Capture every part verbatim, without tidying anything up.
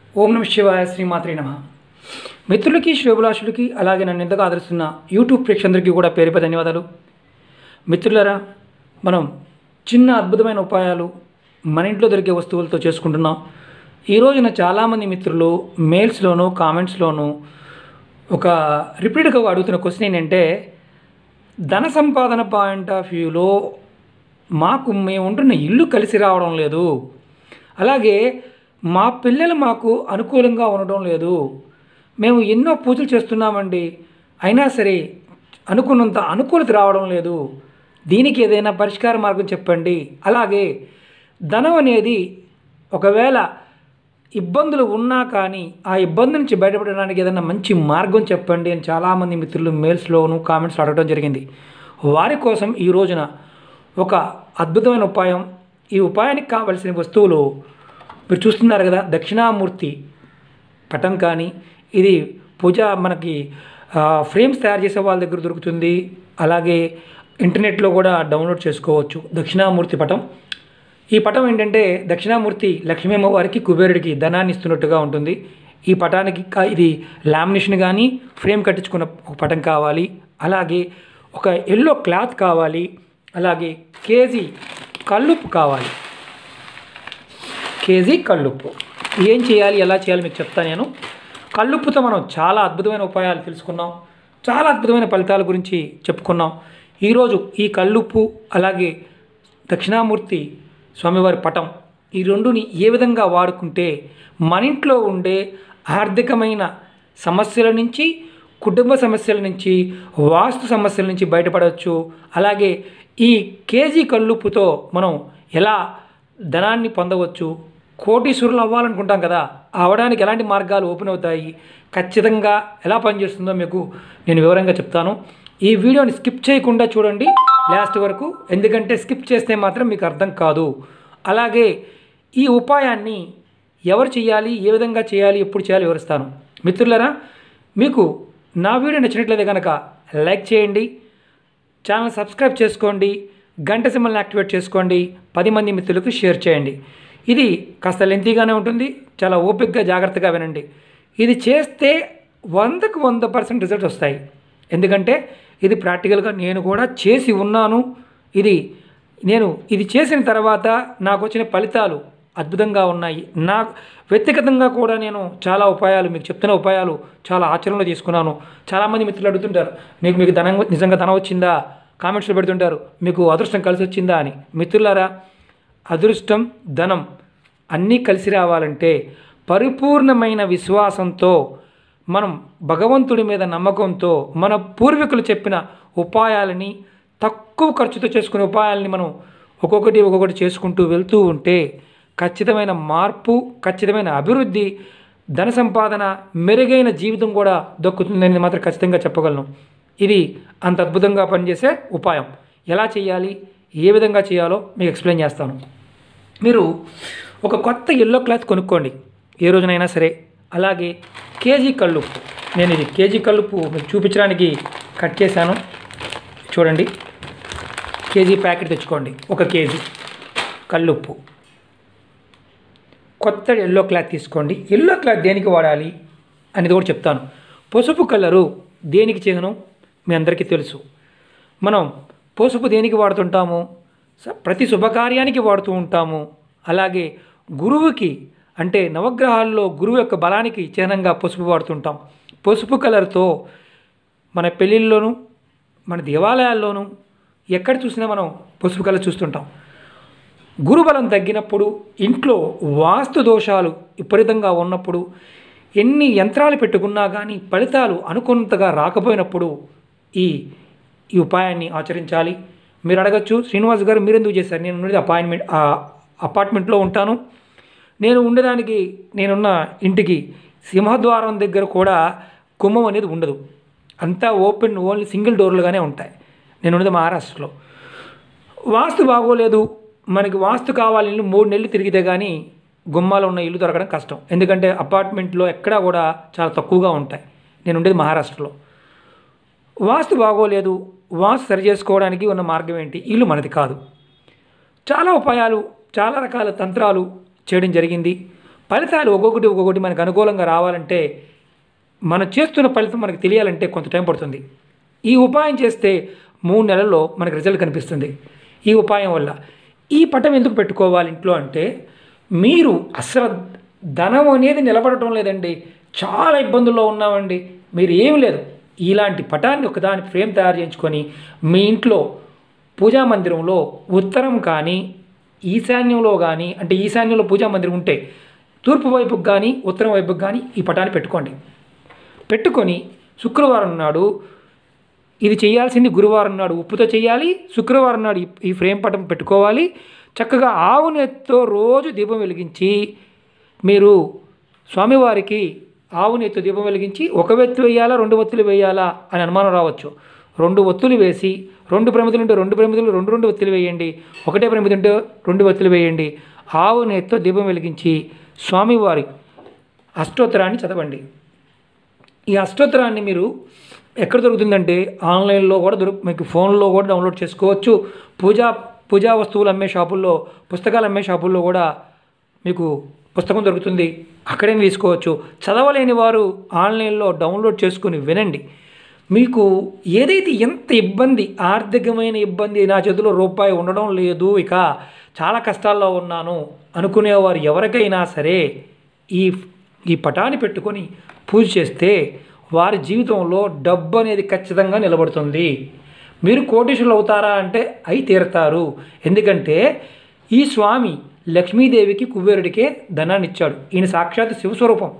ఓం నమ శివాయ శ్రీమాత్రే నమ. మిత్రులకి శ్రేభిలాషులకి అలాగే నన్ను ఎంతగా ఆదరిస్తున్న యూట్యూబ్ ప్రేక్షకులందరికీ కూడా పేరు పేరు ధన్యవాదాలు. మిత్రులారా, మనం చిన్న అద్భుతమైన ఉపాయాలు మన ఇంట్లో దొరికే వస్తువులతో చేసుకుంటున్నాం. ఈ రోజున చాలామంది మిత్రులు మెయిల్స్లోనూ కామెంట్స్లోనూ ఒక రిపీట్గా అడుగుతున్న క్వశ్చన్ ఏంటంటే, ధన సంపాదన పాయింట్ ఆఫ్ వ్యూలో మాకు మేము ఉంటున్న ఇల్లు కలిసి రావడం లేదు, అలాగే మా పిల్లలు మాకు అనుకూలంగా ఉండడం లేదు, మేము ఎన్నో పూజలు చేస్తున్నామండి, అయినా సరే అనుకున్నంత అనుకూలత రావడం లేదు, దీనికి ఏదైనా పరిష్కార మార్గం చెప్పండి. అలాగే ధనం అనేది ఒకవేళ ఇబ్బందులు ఉన్నా కానీ ఆ ఇబ్బంది నుంచి బయటపడడానికి ఏదైనా మంచి మార్గం చెప్పండి అని చాలామంది మిత్రులు మెయిల్స్లోను కామెంట్స్లో అడగడం జరిగింది. వారి కోసం ఈ రోజున ఒక అద్భుతమైన ఉపాయం. ఈ ఉపాయానికి కావలసిన వస్తువులు మీరు చూస్తున్నారు కదా, దక్షిణామూర్తి పటం కానీ, ఇది పూజ మనకి ఫ్రేమ్స్ తయారు చేసే వాళ్ళ దగ్గర దొరుకుతుంది, అలాగే ఇంటర్నెట్లో కూడా డౌన్లోడ్ చేసుకోవచ్చు. దక్షిణామూర్తి పటం, ఈ పటం ఏంటంటే దక్షిణామూర్తి లక్ష్మీ అమ్మవారికి కుబేరుడికి ధనాన్ని ఇస్తున్నట్టుగా ఉంటుంది. ఈ పటానికి ఇది లామినేషన్ కానీ ఫ్రేమ్ కట్టించుకున్న ఒక పటం కావాలి, అలాగే ఒక ఎల్లో క్లాత్ కావాలి, అలాగే కేజీ కల్లుప్పు కావాలి. కేజీ కల్లుప్పు ఏం చేయాలి, ఎలా చేయాలి మీకు చెప్తాను నేను. కల్లుప్పుతో మనం చాలా అద్భుతమైన ఉపాయాలు తెలుసుకున్నాం, చాలా అద్భుతమైన ఫలితాల గురించి చెప్పుకున్నాం. ఈరోజు ఈ కల్లుప్పు అలాగే దక్షిణామూర్తి స్వామివారి పటం, ఈ రెండుని ఏ విధంగా వాడుకుంటే మన ఇంట్లో ఉండే ఆర్థికమైన సమస్యల నుంచి, కుటుంబ సమస్యల నుంచి, వాస్తు సమస్యల నుంచి బయటపడవచ్చు. అలాగే ఈ కేజీ కల్లుప్పుతో మనం ఎలా ధనాన్ని పొందవచ్చు, కోటీశ్వరులు అవ్వాలనుకుంటాం కదా, అవడానికి ఎలాంటి మార్గాలు ఓపెన్ అవుతాయి, ఖచ్చితంగా ఎలా పనిచేస్తుందో మీకు నేను వివరంగా చెప్తాను. ఈ వీడియోని స్కిప్ చేయకుండా చూడండి లాస్ట్ వరకు, ఎందుకంటే స్కిప్ చేస్తే మాత్రం మీకు అర్థం కాదు. అలాగే ఈ ఉపాయాన్ని ఎవరు చేయాలి, ఏ విధంగా చేయాలి, ఎప్పుడు చేయాలి వివరిస్తాను. మిత్రులారా, మీకు నా వీడియో నచ్చినట్లయితే కనుక లైక్ చేయండి, ఛానల్ సబ్స్క్రైబ్ చేసుకోండి, గంట సింబల్ని యాక్టివేట్ చేసుకోండి, పది మంది మిత్రులకు షేర్ చేయండి. ఇది కాస్త లెంతీగానే ఉంటుంది, చాలా ఓపికగా జాగ్రత్తగా వినండి. ఇది చేస్తే వందకు వంద పర్సెంట్ రిజల్ట్స్ వస్తాయి, ఎందుకంటే ఇది ప్రాక్టికల్గా నేను కూడా చేసి ఉన్నాను. ఇది నేను ఇది చేసిన తర్వాత నాకు వచ్చిన ఫలితాలు అద్భుతంగా ఉన్నాయి. నా వ్యక్తిగతంగా కూడా నేను చాలా ఉపాయాలు మీకు చెప్తున్న ఉపాయాలు చాలా ఆచరణలో తీసుకున్నాను. చాలామంది మిత్రులు అడుగుతుంటారు, మీకు మీకు ధనం నిజంగా ధనం వచ్చిందా, కామెంట్స్లో పెడుతుంటారు, మీకు అదృష్టం కలిసి వచ్చిందా అని. మిత్రులారా, అదృష్టం ధనం అన్నీ కలిసి రావాలంటే పరిపూర్ణమైన విశ్వాసంతో, మనం భగవంతుడి మీద నమ్మకంతో, మన పూర్వీకులు చెప్పిన ఉపాయాలని, తక్కువ ఖర్చుతో చేసుకునే ఉపాయాలని మనం ఒక్కొక్కటి ఒక్కొక్కటి చేసుకుంటూ వెళ్తూ ఉంటే ఖచ్చితమైన మార్పు, ఖచ్చితమైన అభివృద్ధి, ధన సంపాదన, మెరుగైన జీవితం కూడా దక్కుతుందని మాత్రం ఖచ్చితంగా చెప్పగలను. ఇది అంత అద్భుతంగా పనిచేసే ఉపాయం. ఎలా చేయాలి, ఏ విధంగా చేయాలో మీకు ఎక్స్ప్లెయిన్ చేస్తాను. మీరు ఒక కొత్త ఎల్లో క్లాత్ కొనుక్కోండి ఏ రోజునైనా సరే. అలాగే కేజీ కల్లుప్పు, నేను ఇది కేజీ కల్లుప్పు మీకు చూపించడానికి కట్ చేశాను, చూడండి. కేజీ ప్యాకెట్ తెచ్చుకోండి, ఒక కేజీ కల్లుప్పు. కొత్త ఎల్లో క్లాత్ తీసుకోండి. ఎల్లో క్లాత్ దేనికి వాడాలి అనేది కూడా చెప్తాను. పసుపు కలరు దేనికి చిహ్నం మీ అందరికీ తెలుసు. మనం పసుపు దేనికి వాడుతుంటాము, ప్రతి శుభకార్యానికి వాడుతూ ఉంటాము. అలాగే గురువుకి, అంటే నవగ్రహాల్లో గురువు యొక్క బలానికి చిహ్నంగా పసుపు వాడుతుంటాం. పసుపు కలర్తో మన పెళ్ళిళ్ళలోనూ, మన దేవాలయాల్లోనూ ఎక్కడ చూసినా మనం పసుపు కలర్ చూస్తుంటాం. గురుబలం తగ్గినప్పుడు, ఇంట్లో వాస్తు దోషాలు విపరీతంగా ఉన్నప్పుడు, ఎన్ని యంత్రాలు పెట్టుకున్నా కానీ ఫలితాలు అనుకున్నంతగా రాకపోయినప్పుడు ఈ ఈ ఉపాయాన్ని ఆచరించాలి. మీరు అడగచ్చు, శ్రీనివాస్ గారు మీరు ఎందుకు చేశారు, నేను ఉండేది అపాయింట్మెంట్ అపార్ట్మెంట్లో ఉంటాను, నేను ఉండేదానికి నేనున్న ఇంటికి సింహద్వారం దగ్గర కూడా గుమ్మం అనేది ఉండదు, అంతా ఓపెన్, ఓన్లీ సింగిల్ డోర్లుగానే ఉంటాయి. నేను ఉండేది మహారాష్ట్రలో. వాస్తు బాగోలేదు, మనకి వాస్తు కావాలి, మూడు నెలలు తిరిగితే కానీ గుమ్మాలు ఉన్న ఇల్లు దొరకడం కష్టం, ఎందుకంటే అపార్ట్మెంట్లో ఎక్కడా కూడా చాలా తక్కువగా ఉంటాయి. నేను ఉండేది మహారాష్ట్రలో. వాస్తు బాగోలేదు, వాస్తు సరి చేసుకోవడానికి ఉన్న మార్గం ఏంటి, ఇల్లు మనది కాదు. చాలా ఉపాయాలు, చాలా రకాల తంత్రాలు చేయడం జరిగింది. ఫలితాలు ఒక్కొక్కటి ఒక్కొక్కటి మనకు అనుకూలంగా రావాలంటే మనం చేస్తున్న ఫలితం మనకు తెలియాలంటే కొంత టైం పడుతుంది. ఈ ఉపాయం చేస్తే మూడు నెలల్లో మనకు రిజల్ట్ కనిపిస్తుంది. ఈ ఉపాయం వల్ల ఈ పటం ఎందుకు పెట్టుకోవాలి ఇంట్లో అంటే, మీరు అసలు ధనం అనేది నిలబడటం లేదండి, చాలా ఇబ్బందుల్లో ఉన్నామండి, మీరు ఏమి లేదు, ఇలాంటి పటాన్ని ఒకదాని ఫ్రేమ్ తయారు చేయించుకొని మీ ఇంట్లో పూజా మందిరంలో ఉత్తరం కానీ ఈశాన్యంలో కానీ, అంటే ఈశాన్యంలో పూజా మందిరం ఉంటే తూర్పు వైపుకి కానీ ఉత్తరం వైపుకి కానీ ఈ పటాన్ని పెట్టుకోండి. పెట్టుకొని శుక్రవారం నాడు ఇది చేయాల్సింది, గురువారం నాడు ఉప్పుతో చేయాలి, శుక్రవారం నాడు ఈ ఫ్రేమ్ పటం పెట్టుకోవాలి. చక్కగా ఆవు నెత్తితో రోజు దీపం వెలిగించి, మీరు స్వామివారికి ఆవు నెత్తితో దీపం వెలిగించి ఒక వెత్తు వేయాలా రెండు ఒత్తులు వేయాలా అని అనుమానం రావచ్చు. రెండు ఒత్తులు వేసి, రెండు ప్రమిదలు ఉంటే రెండు ప్రమిదలు రెండు రెండు ఒత్తులు వేయండి, ఒకటే ప్రమిది ఉంటే రెండు ఒత్తులు వేయండి. ఆవు నెత్తితో దీపం వెలిగించి స్వామివారి అష్టోత్తరాన్ని చదవండి. ఈ అష్టోత్తరాన్ని మీరు ఎక్కడ దొరుకుతుందంటే ఆన్లైన్లో కూడా దొరుకు, మీకు ఫోన్లో కూడా డౌన్లోడ్ చేసుకోవచ్చు. పూజా పూజా వస్తువులు అమ్మే షాపుల్లో, పుస్తకాలు అమ్మే షాపుల్లో కూడా మీకు పుస్తకం దొరుకుతుంది, అక్కడే తీసుకోవచ్చు. చదవలేని వారు ఆన్లైన్లో డౌన్లోడ్ చేసుకుని వినండి. మీకు ఏదైతే ఎంత ఇబ్బంది, ఆర్థికమైన ఇబ్బంది, నా చేతిలో రూపాయి ఉండడం లేదు, ఇక చాలా కష్టాల్లో ఉన్నాను అనుకునేవారు ఎవరికైనా సరే ఈ ఈ పటాన్ని పెట్టుకొని పూజ చేస్తే వారి జీవితంలో డబ్బు అనేది ఖచ్చితంగా నిలబడుతుంది. మీరు కోటీశ్వరులు అవుతారా అంటే అయి తీరుతారు. ఎందుకంటే ఈ స్వామి లక్ష్మీదేవికి కుబేరుడికే ధనాన్ని ఇచ్చాడు. ఈయన సాక్షాత్ శివస్వరూపం.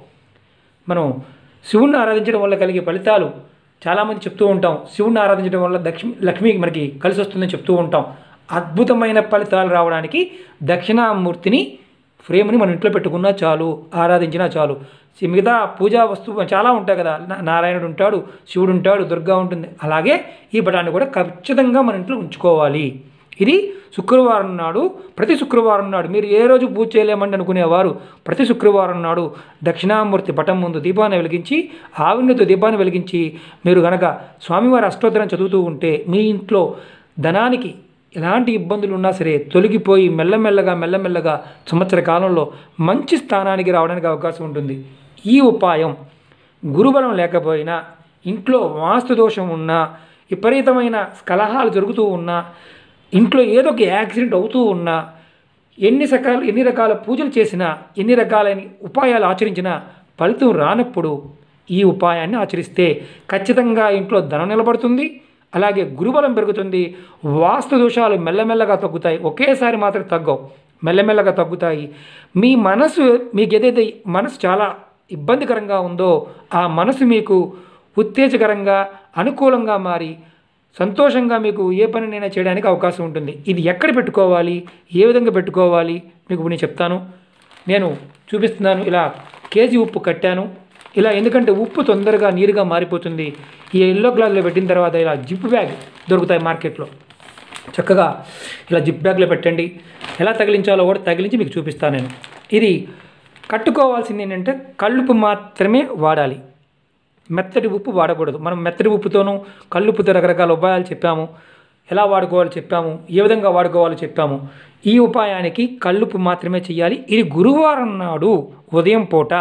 మనం శివుణ్ణి ఆరాధించడం వల్ల కలిగే ఫలితాలు చాలామంది చెప్తూ ఉంటాం. శివుణ్ణి ఆరాధించడం వల్ల లక్ష్మి లక్ష్మి మనకి కలిసి వస్తుందని చెప్తూ ఉంటాం. అద్భుతమైన ఫలితాలు రావడానికి దక్షిణామూర్తిని ఫ్రేమ్ని మన ఇంట్లో పెట్టుకున్నా చాలు, ఆరాధించినా చాలు. మిగతా పూజా వస్తువు చాలా ఉంటాయి కదా, నారాయణుడు ఉంటాడు, శివుడు ఉంటాడు, దుర్గా ఉంటుంది. అలాగే ఈ పటాన్ని కూడా ఖచ్చితంగా మన ఇంట్లో ఉంచుకోవాలి. ఇది శుక్రవారం నాడు, ప్రతి శుక్రవారం నాడు మీరు ఏ రోజు పూజ చేయలేమండి అనుకునేవారు ప్రతి శుక్రవారం నాడు దక్షిణామూర్తి పటం ముందు దీపాన్ని వెలిగించి, ఆవినతో దీపాన్ని వెలిగించి మీరు కనుక స్వామివారి అష్టోత్తరం చదువుతూ ఉంటే మీ ఇంట్లో ధనానికి ఎలాంటి ఇబ్బందులు ఉన్నా సరే తొలగిపోయి మెల్లమెల్లగా మెల్లమెల్లగా సంవత్సర కాలంలో మంచి స్థానానికి రావడానికి అవకాశం ఉంటుంది. ఈ ఉపాయం గురుబలం లేకపోయినా, ఇంట్లో వాస్తు దోషం ఉన్నా, విపరీతమైన కలహాలు జరుగుతూ ఉన్నా, ఇంట్లో ఏదో ఒక యాక్సిడెంట్ అవుతూ ఉన్నా, ఎన్ని రకాల ఎన్ని రకాల పూజలు చేసినా, ఎన్ని రకాలైన ఉపాయాలు ఆచరించినా ఫలితం రానప్పుడు ఈ ఉపాయాన్ని ఆచరిస్తే ఖచ్చితంగా ఇంట్లో ధనం నిలబడుతుంది. అలాగే గురుబలం పెరుగుతుంది. వాస్తు దోషాలు మెల్లమెల్లగా తగ్గుతాయి. ఒకేసారి మాత్రం తగ్గవు, మెల్లమెల్లగా తగ్గుతాయి. మీ మనసు, మీకు ఏదైతే మనసు చాలా ఇబ్బందికరంగా ఉందో ఆ మనసు మీకు ఉత్తేజకరంగా, అనుకూలంగా మారి సంతోషంగా మీకు ఏ పనినైనా చేయడానికి అవకాశం ఉంటుంది. ఇది ఎక్కడ పెట్టుకోవాలి, ఏ విధంగా పెట్టుకోవాలి మీకు నేను చెప్తాను. నేను చూపిస్తున్నాను. ఇలా కేజీ ఉప్పు కట్టాను. ఇలా ఎందుకంటే ఉప్పు తొందరగా నీరుగా మారిపోతుంది. ఈ ఎల్లో గ్లాస్లో పెట్టిన తర్వాత ఇలా జిప్ బ్యాగ్ దొరుకుతాయి మార్కెట్లో. చక్కగా ఇలా జిప్ బ్యాగ్లో పెట్టండి. ఎలా తగిలించాలో కూడా తగిలించి మీకు చూపిస్తాను నేను. ఇది కట్టుకోవాల్సింది ఏంటంటే కల్లుపు మాత్రమే వాడాలి, మెత్తటి ఉప్పు వాడకూడదు. మనం మెత్తటి ఉప్పుతోనూ కల్లుపుతో రకరకాల ఉపాయాలు చెప్పాము, ఎలా వాడుకోవాలో చెప్పాము, ఏ విధంగా వాడుకోవాలో చెప్పాము. ఈ ఉపాయానికి కల్లుపు మాత్రమే చేయాలి. ఇది గురువారం నాడు ఉదయం పూట,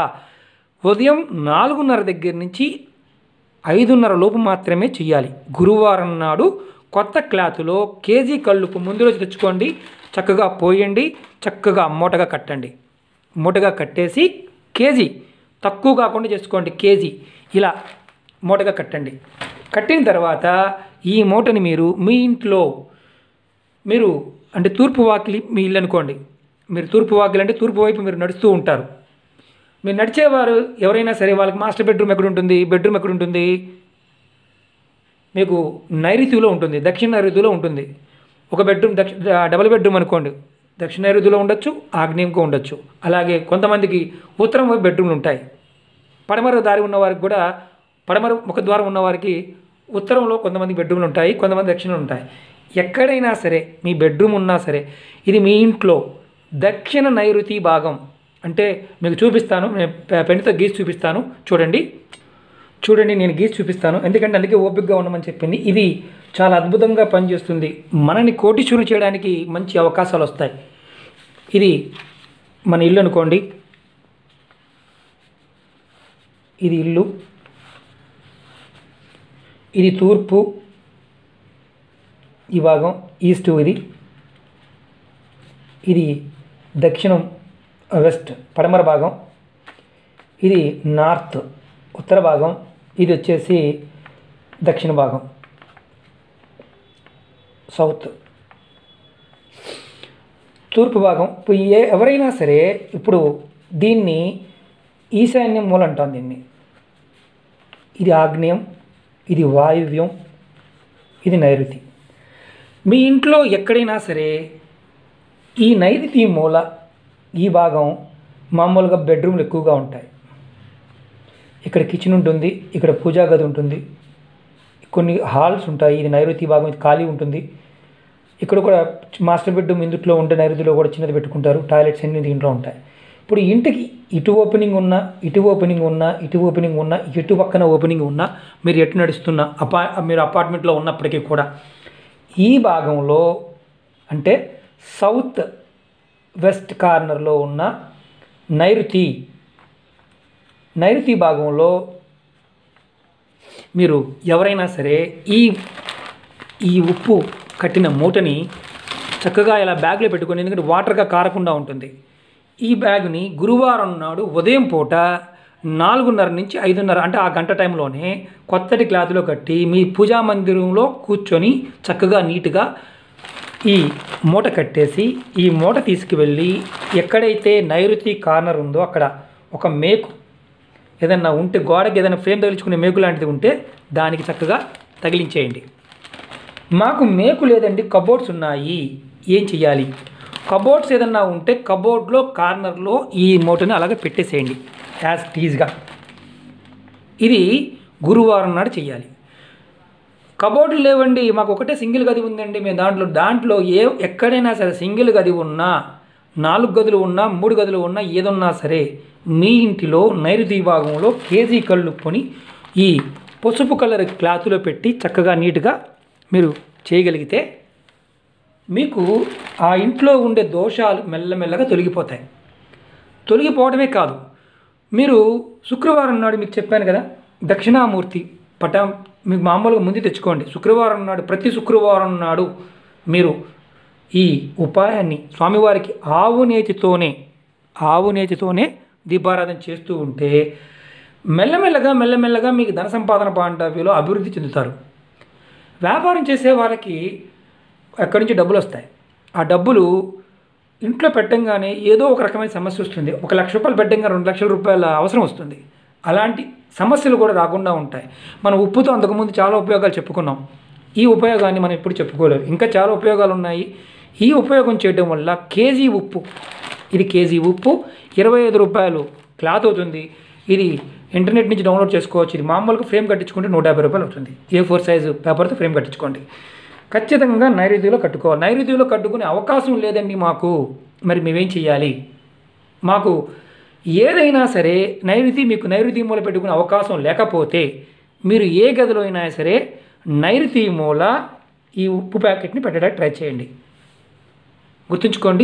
ఉదయం నాలుగున్నర దగ్గర నుంచి ఐదున్నర లోపు మాత్రమే చేయాలి. గురువారం నాడు కొత్త క్లాతులో కేజీ కల్లుపు ముందు రోజు తెచ్చుకోండి, చక్కగా పోయండి, చక్కగా మూటగా కట్టండి. మూటగా కట్టేసి కేజీ, తక్కువ కాకుండా చేసుకోండి, కేజీ ఇలా మూటగా కట్టండి. కట్టిన తర్వాత ఈ మూటని మీరు మీ ఇంట్లో, మీరు అంటే తూర్పు వాకిలి మీ ఇల్లు అనుకోండి, మీరు తూర్పు వాకిలి అంటే తూర్పు వైపు మీరు నడుస్తూ ఉంటారు. మీరు నడిచేవారు ఎవరైనా సరే వాళ్ళకి మాస్టర్ బెడ్రూమ్ ఎక్కడ ఉంటుంది, బెడ్రూమ్ ఎక్కడ ఉంటుంది, మీకు నైరుతిలో ఉంటుంది, దక్షిణ నైరుతిలో ఉంటుంది. ఒక బెడ్రూమ్ దక్ష డబుల్ బెడ్రూమ్ అనుకోండి, దక్షిణ నైరుతిలో ఉండొచ్చు, ఆగ్నేయంగా ఉండొచ్చు. అలాగే కొంతమందికి ఉత్తరం వైపు బెడ్రూమ్లు ఉంటాయి. పడమర దారి ఉన్నవారికి కూడా, పడమర ముఖద్వారం ఉన్నవారికి ఉత్తరంలో కొంతమంది బెడ్రూమ్లు ఉంటాయి, కొంతమంది దక్షిణంలో ఉంటాయి. ఎక్కడైనా సరే మీ బెడ్రూమ్ ఉన్నా సరే ఇది మీ ఇంట్లో దక్షిణ నైరుతి భాగం. అంటే మీకు చూపిస్తాను, నేను పెన్నుతో గీసి చూపిస్తాను. చూడండి చూడండి నేను గీసి చూపిస్తాను, ఎందుకంటే అందుకే ఓపికగా ఉండమని చెప్పింది. ఇది చాలా అద్భుతంగా పనిచేస్తుంది. మనని కోటీశ్వరులు చేయడానికి మంచి అవకాశాలు వస్తాయి. ఇది మన ఇల్లు అనుకోండి, ఇది ఇల్లు, ఇది తూర్పు, ఈ భాగం ఈస్ట్, ఇది ఇది దక్షిణం వెస్ట్ పడమర భాగం, ఇది నార్త్ ఉత్తర భాగం, ఇది వచ్చేసి దక్షిణ భాగం సౌత్. తూర్పు భాగం. ఇప్పుడు ఏ ఎవరైనా సరే ఇప్పుడు దీన్ని ఈశాన్యం మూల అంటాం దీన్ని. ఇది ఆగ్నేయం, ఇది వాయువ్యం, ఇది నైరుతి. మీ ఇంట్లో ఎక్కడైనా సరే ఈ నైరుతి మూల ఈ భాగం మామూలుగా బెడ్రూమ్లు ఎక్కువగా ఉంటాయి. ఇక్కడ కిచెన్ ఉంటుంది, ఇక్కడ పూజా గది ఉంటుంది, కొన్ని హాల్స్ ఉంటాయి. ఇది నైరుతి భాగం, ఇది ఖాళీ ఉంటుంది. ఇక్కడ కూడా మాస్టర్ బెడ్రూమ్ ఇందుట్లో ఉంటే నైరుతిలో కూడా చిన్నది పెట్టుకుంటారు. టాయిలెట్స్ అన్ని దీంట్లో ఉంటాయి. ఇప్పుడు ఇంటికి ఇటు ఓపెనింగ్ ఉన్నా, ఇటు ఓపెనింగ్ ఉన్నా, ఇటు ఓపెనింగ్ ఉన్నా, ఇటు పక్కన ఓపెనింగ్ ఉన్నా, మీరు ఎటు నడుస్తున్నా అపా మీరు అపార్ట్మెంట్లో ఉన్నప్పటికీ కూడా ఈ భాగంలో అంటే సౌత్ వెస్ట్ కార్నర్లో ఉన్న నైరుతి నైరుతి భాగంలో మీరు ఎవరైనా సరే ఈ ఈ ఉప్పు కట్టిన మూటని చక్కగా ఇలా బ్యాగ్లో పెట్టుకొని, ఎందుకంటే వాటర్గా కారకుండా ఉంటుంది. ఈ బ్యాగ్ని గురువారం నాడు ఉదయం పూట నాలుగున్నర నుంచి ఐదున్నర అంటే ఆ గంట టైంలోనే కొత్తటి క్లాత్లో కట్టి మీ పూజా మందిరంలో కూర్చొని చక్కగా నీట్గా ఈ మూట కట్టేసి ఈ మూట తీసుకువెళ్ళి ఎక్కడైతే నైరుతి కార్నర్ ఉందో అక్కడ ఒక మేకు ఏదన్నా ఉంటే, గోడకి ఏదైనా ఫ్రేమ్ తగిలించుకునే మేకు లాంటిది ఉంటే దానికి చక్కగా తగిలించేయండి. మాకు మేకు లేదండి, కబోర్డ్స్ ఉన్నాయి, ఏం చెయ్యాలి? కబోర్డ్స్ ఏదన్నా ఉంటే కబోర్డ్లో కార్నర్లో ఈ మూటని అలాగే పెట్టేసేయండి యాజ్ టీజ్గా. ఇది గురువారం నాడు చెయ్యాలి. కబోర్డులు లేవండి, మాకు ఒకటే సింగిల్ గది ఉందండి, మేము దాంట్లో దాంట్లో ఏ ఎక్కడైనా సరే సింగిల్ గది ఉన్నా, నాలుగు గదులు ఉన్నా, మూడు గదులు ఉన్నా, ఏదన్నా సరే మీ ఇంటిలో నైరుతి భాగంలో కేజీ కళ్ళుప్పుని ఈ పసుపు కలర్ క్లాత్లో పెట్టి చక్కగా నీట్గా మీరు చేయగలిగితే మీకు ఆ ఇంట్లో ఉండే దోషాలు మెల్లమెల్లగా తొలగిపోతాయి. తొలగిపోవడమే కాదు, మీరు శుక్రవారం నాడు మీకు చెప్పాను కదా దక్షిణామూర్తి పటం మీకు మామూలుగా ముందు తెచ్చుకోండి. శుక్రవారం నాడు ప్రతి శుక్రవారం నాడు మీరు ఈ ఉపాయాన్ని స్వామివారికి ఆవు నేతితోనే ఆవు నేతితోనే దీపారాధన చేస్తూ ఉంటే మెల్లమెల్లగా మెల్లమెల్లగా మీకు ధన సంపాదన పాండవ్యంలో అభివృద్ధి చెందుతారు. వ్యాపారం చేసే వాళ్ళకి ఎక్కడి నుంచి డబ్బులు వస్తాయి. ఆ డబ్బులు ఇంట్లో పెట్టంగానే ఏదో ఒక రకమైన సమస్య వస్తుంది. ఒక లక్ష రూపాయలు పెట్టంగా రెండు లక్షల రూపాయల అవసరం వస్తుంది. అలాంటి సమస్యలు కూడా రాకుండా ఉంటాయి. మనం ఉప్పుతో అంతకుముందు చాలా ఉపయోగాలు చెప్పుకున్నాం. ఈ ఉపయోగాన్ని మనం ఇప్పుడు చెప్పుకోలేదు, ఇంకా చాలా ఉపయోగాలు ఉన్నాయి. ఈ ఉపయోగం చేయడం వల్ల కేజీ ఉప్పు, ఇది కేజీ ఉప్పు ఇరవై ఐదు రూపాయలు క్లాత్ అవుతుంది. ఇది ఇంటర్నెట్ నుంచి డౌన్లోడ్ చేసుకోవచ్చు. ఇది మామూలుగా ఫ్రేమ్ కట్టించుకుంటే నూట యాభై రూపాయలు అవుతుంది. ఏ ఫోర్ సైజు పేపర్తో ఫ్రేమ్ కట్టించుకోండి. ఖచ్చితంగా నైరుతిలో కట్టుకోవాలి. నైరుతిలో కట్టుకునే అవకాశం లేదండి మాకు, మరి మేమేం చేయాలి? మాకు ఏదైనా సరే నైరుతి మీకు నైరుతి మూల పెట్టుకునే అవకాశం లేకపోతే మీరు ఏ గదిలో అయినా సరే నైరుతి మూల ఈ ఉప్పు ప్యాకెట్ని పెట్టడానికి ట్రై చేయండి. గుర్తుంచుకోండి,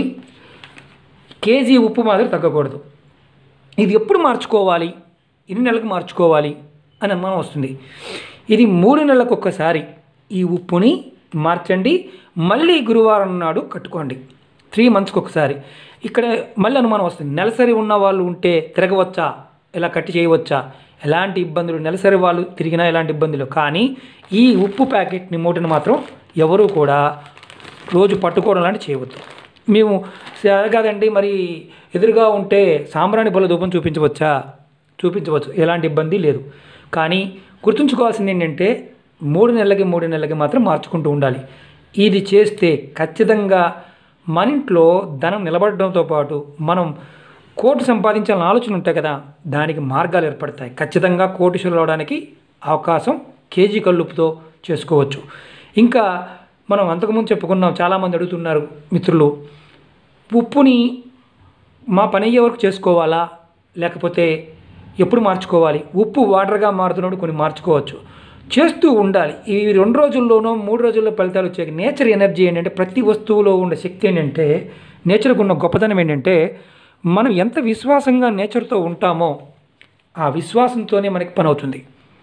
కేజీ ఉప్పు మాత్రం తగ్గకూడదు. ఇది ఎప్పుడు మార్చుకోవాలి, ఎన్ని నెలలకు మార్చుకోవాలి అని అనుమానం వస్తుంది. ఇది మూడు నెలలకు ఒక్కసారి ఈ ఉప్పుని మార్చండి. మళ్ళీ గురువారం నాడు కట్టుకోండి. త్రీ మంత్స్కి ఒకసారి. ఇక్కడ మళ్ళీ అనుమానం వస్తుంది, నెలసరి ఉన్న వాళ్ళు ఉంటే తిరగవచ్చా, ఇలా కట్టి చేయవచ్చా? ఎలాంటి ఇబ్బందులు, నెలసరి వాళ్ళు తిరిగినా ఎలాంటి ఇబ్బందులు. కానీ ఈ ఉప్పు ప్యాకెట్ని మూటను మాత్రం ఎవరూ కూడా రోజు పట్టుకోవడం లాంటి చేయవద్దు. మేము కాదండి మరి ఎదురుగా ఉంటే సాంబ్రాణి బొల్ల ధూపం చూపించవచ్చా? చూపించవచ్చు, ఎలాంటి ఇబ్బంది లేదు. కానీ గుర్తుంచుకోవాల్సింది ఏంటంటే మూడు నెలలకి మూడు నెలలకి మాత్రం మార్చుకుంటూ ఉండాలి. ఇది చేస్తే ఖచ్చితంగా మన ఇంట్లో ధనం నిలబడడంతో పాటు మనం కోటి సంపాదించాలని ఆలోచన ఉంటాయి కదా, దానికి మార్గాలు ఏర్పడతాయి. ఖచ్చితంగా కోటీశ్వరులు అవడానికి అవకాశం కేజీ కల్లుపుతో చేసుకోవచ్చు. ఇంకా మనం అంతకుముందు చెప్పుకున్నాం, చాలామంది అడుగుతున్నారు మిత్రులు, ఉప్పుని మా పని అయ్యే వరకు చేసుకోవాలా లేకపోతే ఎప్పుడు మార్చుకోవాలి? ఉప్పు వాటర్గా మారుతున్నప్పుడు కొన్ని మార్చుకోవచ్చు, చేస్తూ ఉండాలి. ఈ రెండు రోజుల్లోనో మూడు రోజుల్లో ఫలితాలు వచ్చాయి. నేచర్ ఎనర్జీ ఏంటంటే ప్రతి వస్తువులో ఉండే శక్తి ఏంటంటే, నేచర్కు ఉన్న గొప్పతనం ఏంటంటే మనం ఎంత విశ్వాసంగా నేచర్తో ఉంటామో ఆ విశ్వాసంతోనే మనకి పని అవుతుంది.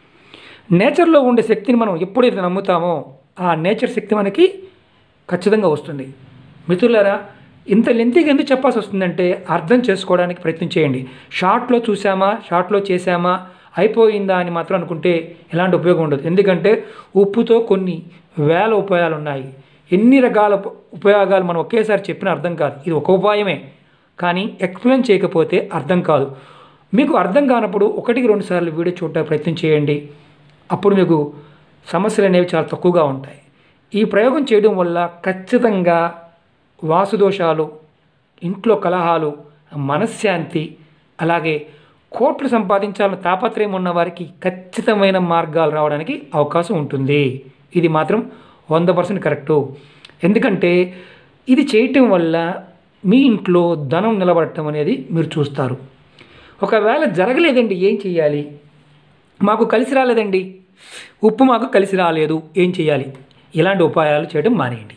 నేచర్లో ఉండే శక్తిని మనం ఎప్పుడైతే నమ్ముతామో ఆ నేచర్ శక్తి మనకి ఖచ్చితంగా వస్తుంది. మిత్రులారా, ఇంత లెంతీగా ఎందుకు చెప్పాల్సి వస్తుందంటే అర్థం చేసుకోవడానికి ప్రయత్నం చేయండి. షార్ట్లో చూసామా, షార్ట్లో చేసామా, అయిపోయిందా అని మాత్రం అనుకుంటే ఎలాంటి ఉపయోగం ఉండదు. ఎందుకంటే ఉప్పుతో కొన్ని వేల ఉపాయాలు ఉన్నాయి. ఎన్ని రకాల ఉపయోగాలు మనం ఒకేసారి చెప్పినా అర్థం కాదు. ఇది ఒక ఉపాయమే, కానీ ఎక్స్ప్లెయిన్ చేయకపోతే అర్థం కాదు. మీకు అర్థం కానప్పుడు ఒకటికి రెండు సార్లు వీడియో చూడడానికి ప్రయత్నం చేయండి. అప్పుడు మీకు సమస్యలు అనేవి చాలా తక్కువగా ఉంటాయి. ఈ ప్రయోగం చేయడం వల్ల ఖచ్చితంగా వాసుదోషాలు, ఇంట్లో కలహాలు, మనశ్శాంతి, అలాగే కోట్లు సంపాదించాలని తాపత్రయం ఉన్న వారికి ఖచ్చితమైన మార్గాలు రావడానికి అవకాశం ఉంటుంది. ఇది మాత్రం వంద పర్సెంట్ కరెక్టు. ఎందుకంటే ఇది చేయటం వల్ల మీ ఇంట్లో ధనం నిలబడటం అనేది మీరు చూస్తారు. ఒకవేళ జరగలేదండి, ఏం చేయాలి? మాకు కలిసి రాలేదండి, ఉప్పు మాకు కలిసి రాలేదు, ఏం చేయాలి? ఇలాంటి ఉపాయాలు చేయడం మానేయండి.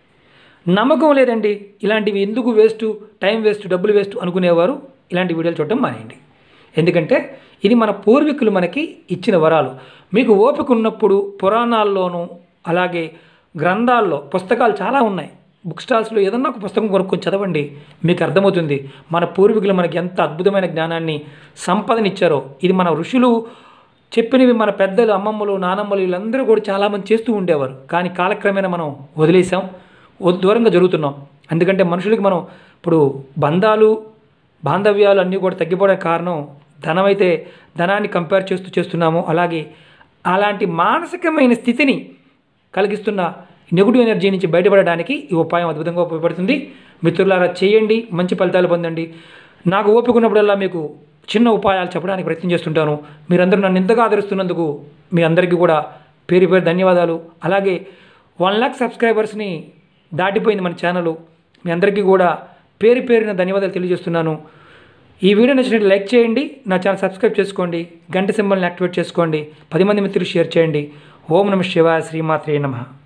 నమ్మకం లేదండి, ఇలాంటివి ఎందుకు వేస్ట్, టైం వేస్ట్, డబ్బులు వేస్ట్ అనుకునేవారు ఇలాంటి వీడియోలు చూడటం మానేయండి. ఎందుకంటే ఇది మన పూర్వీకులు మనకి ఇచ్చిన వరాలు. మీకు ఓపిక ఉన్నప్పుడు పురాణాల్లోనూ అలాగే గ్రంథాల్లో పుస్తకాలు చాలా ఉన్నాయి. బుక్ స్టాల్స్లో ఏదన్నా ఒక పుస్తకం కొనుక్కొని చదవండి, మీకు అర్థమవుతుంది మన పూర్వీకులు మనకి ఎంత అద్భుతమైన జ్ఞానాన్ని, సంపదనిచ్చారో. ఇది మన ఋషులు చెప్పినవి మన పెద్దలు, అమ్మమ్మలు, నానమ్మలు వీళ్ళందరూ కూడా చాలామంది చేస్తూ ఉండేవారు. కానీ కాలక్రమేణా మనం వదిలేసాం, దూరంగా జరుగుతున్నాం. ఎందుకంటే మనుషులకి మనం ఇప్పుడు బంధాలు, బాంధవ్యాలు అన్నీ కూడా తగ్గిపోవడానికి కారణం ధనమైతే ధనాన్ని కంపేర్ చేస్తూ చేస్తున్నాము. అలాగే అలాంటి మానసికమైన స్థితిని కలిగిస్తున్న నెగిటివ్ ఎనర్జీ నుంచి బయటపడడానికి ఈ ఉపాయం అద్భుతంగా ఉపయోగపడుతుంది. మిత్రులారా, చేయండి, మంచి ఫలితాలు పొందండి. నాకు ఓపిక ఉన్నప్పుడల్లా మీకు చిన్న ఉపాయాలు చెప్పడానికి ప్రయత్నం చేస్తుంటాను. మీరందరూ నన్ను ఇంతగా ఆదరిస్తున్నందుకు మీ అందరికీ కూడా పేరు పేరు ధన్యవాదాలు. అలాగే వన్ లాక్ సబ్స్క్రైబర్స్ని దాటిపోయింది మన ఛానల్. మీ అందరికీ కూడా పేరు పేరున ధన్యవాదాలు తెలియజేస్తున్నాను. ఈ వీడియో నచ్చినట్టు లైక్ చేయండి, నా ఛానల్ సబ్స్క్రైబ్ చేసుకోండి, గంట సింబల్ని యాక్టివేట్ చేసుకోండి, పది మంది మిత్రులు షేర్ చేయండి. ఓం నమః శివాయ, శ్రీమాత్రే నమః.